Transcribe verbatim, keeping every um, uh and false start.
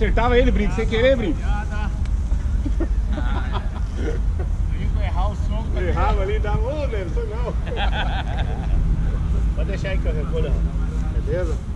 acertava ele, Brinco, sem querer, Brinco. Errar o som. Errava ali, dava, ô, Nero, foi mal. Pode deixar aí que eu recolho. Beleza?